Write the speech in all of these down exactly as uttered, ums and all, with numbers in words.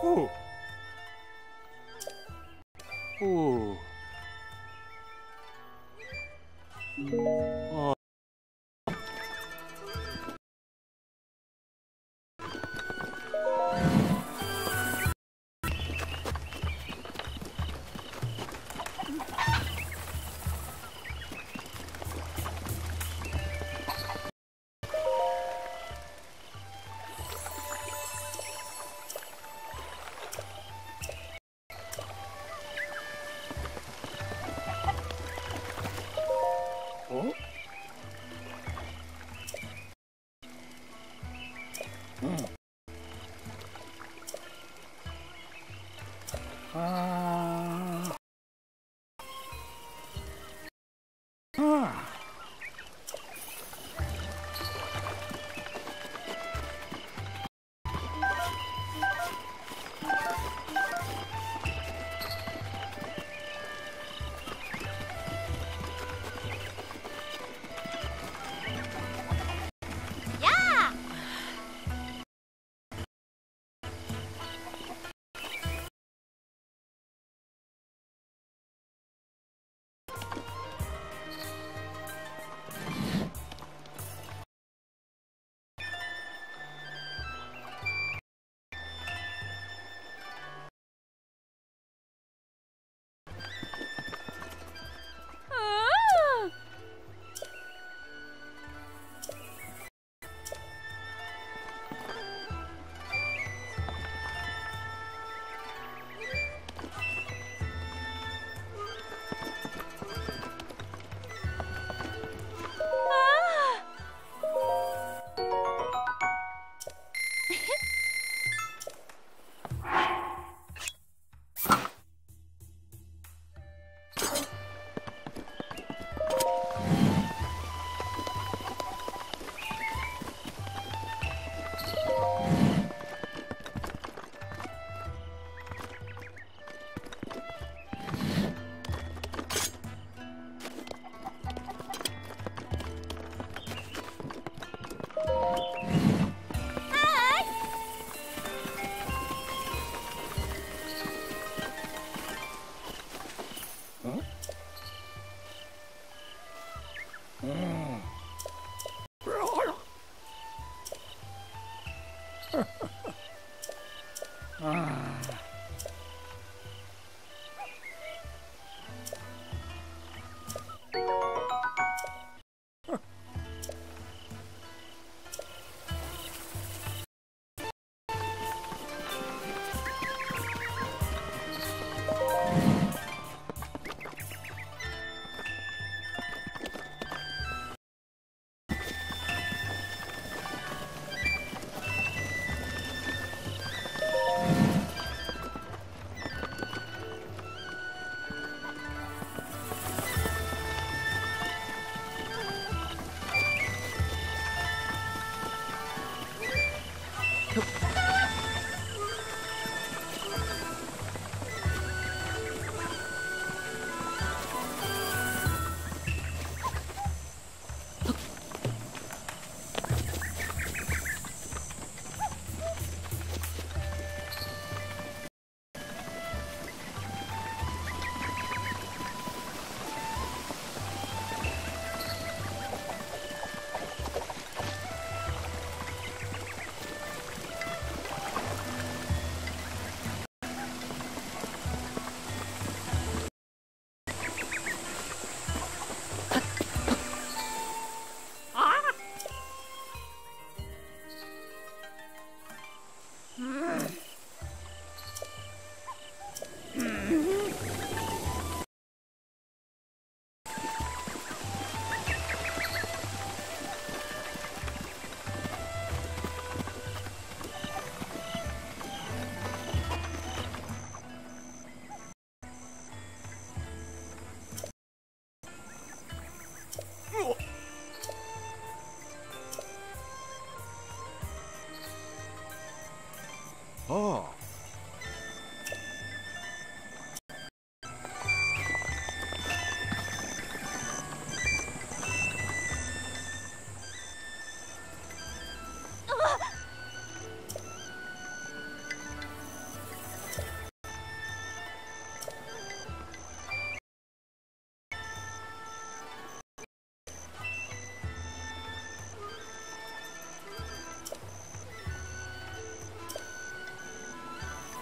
Ooh. Ooh. Oh. Oh. Mm. Ah. Ah. Yeah! Ah! Ah! Hi! Huh? Mm. Ah.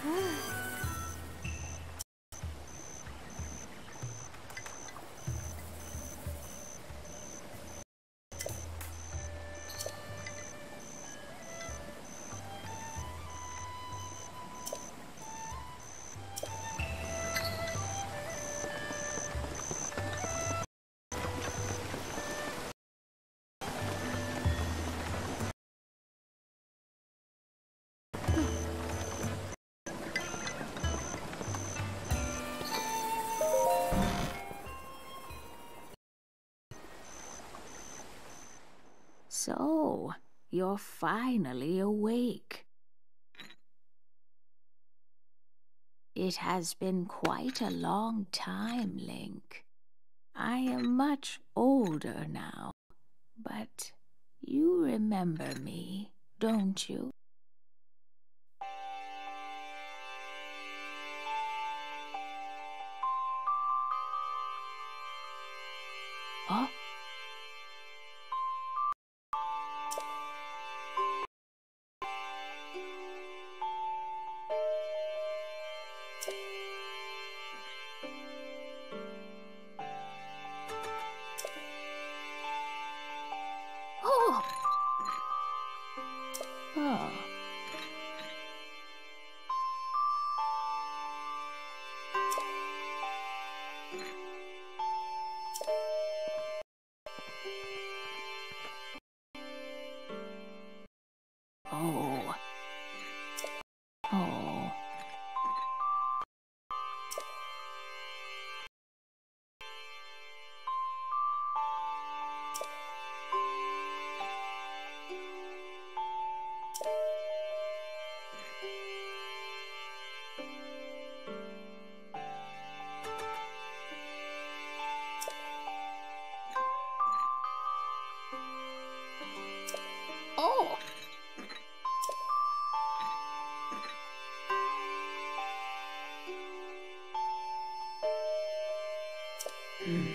So, you're finally awake. It has been quite a long time, Link. I am much older now, but you remember me, don't you? Huh? Oh! Oh. Oh. Oh. Oh. Hmm.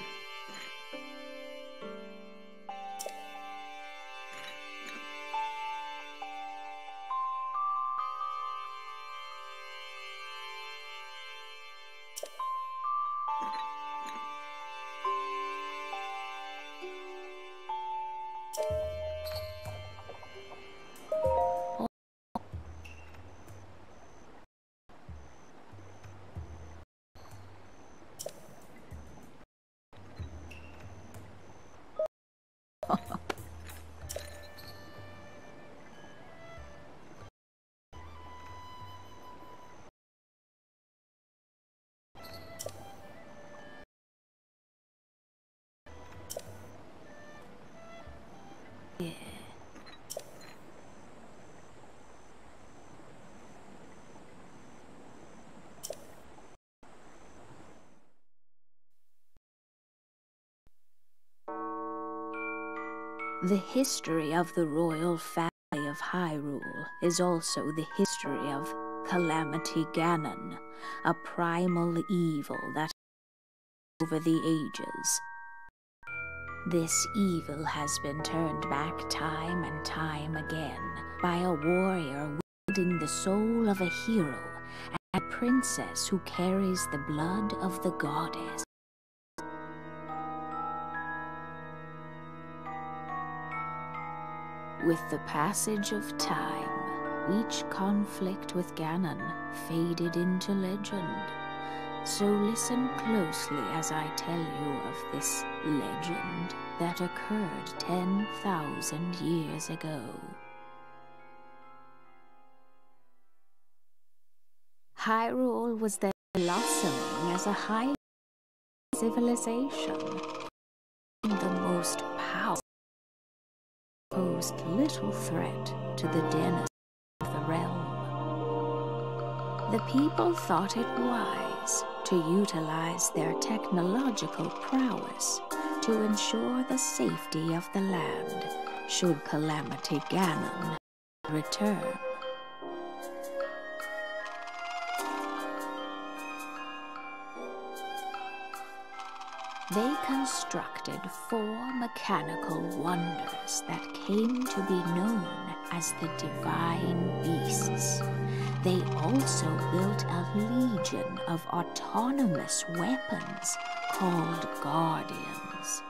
Yeah. The history of the royal family of Hyrule is also the history of Calamity Ganon, a primal evil that over the ages. This evil has been turned back time and time again by a warrior wielding the soul of a hero and a princess who carries the blood of the goddess. With the passage of time, each conflict with Ganon faded into legend. So listen closely as I tell you of this legend that occurred ten thousand years ago. Hyrule was then blossoming as a high civilization. The most powerful posed little threat to the denizens of the realm. The people thought it wise to utilize their technological prowess to ensure the safety of the land should Calamity Ganon return. They constructed four mechanical wonders that came to be known as the Divine Beasts. They also built a legion of autonomous weapons called Guardians.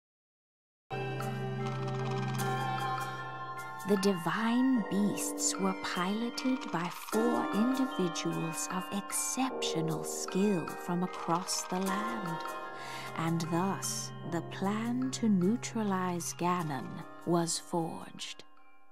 The divine beasts were piloted by four individuals of exceptional skill from across the land, and thus the plan to neutralize Ganon was forged.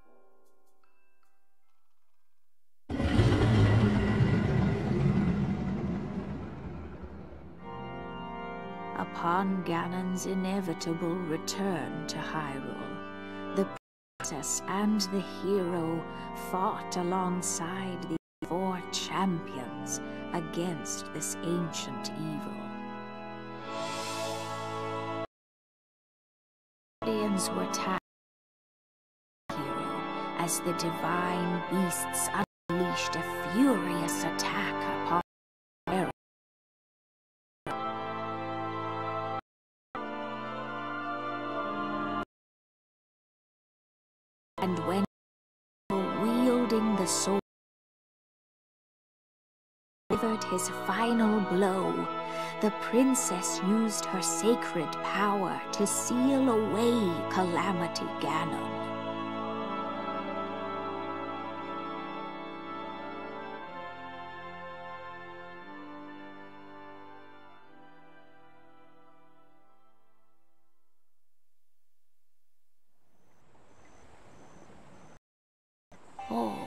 Upon Ganon's inevitable return to Hyrule, the princess and the hero fought alongside the four champions against this ancient evil. Guardians were tasked by the hero as the divine beasts unleashed a furious attack upon Eric. And when wielding the sword delivered his final blow, the princess used her sacred power to seal away Calamity Ganon. Oh.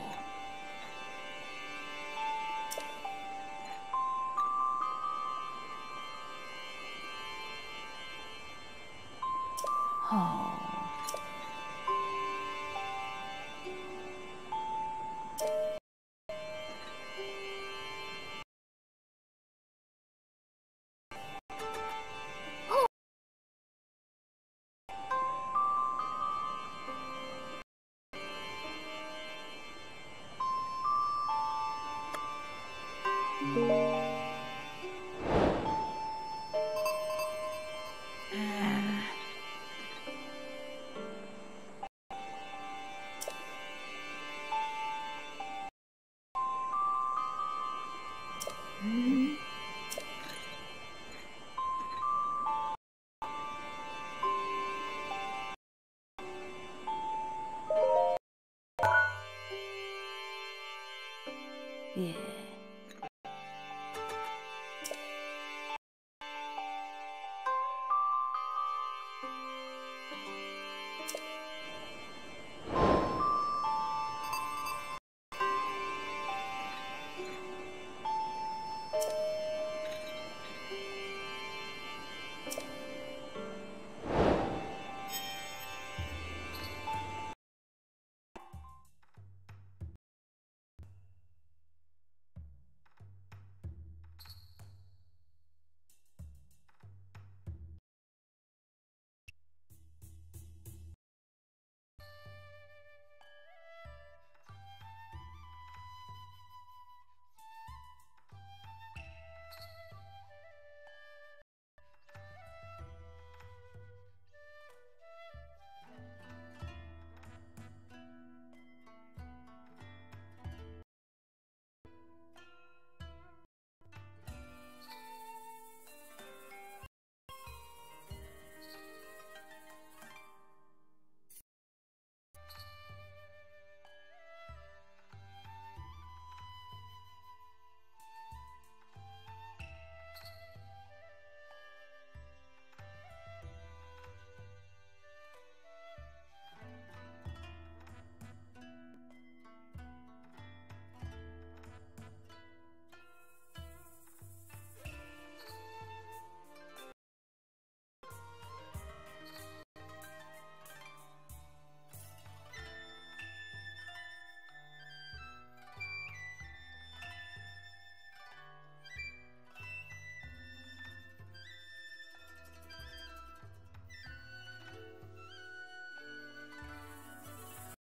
Oh. Mm.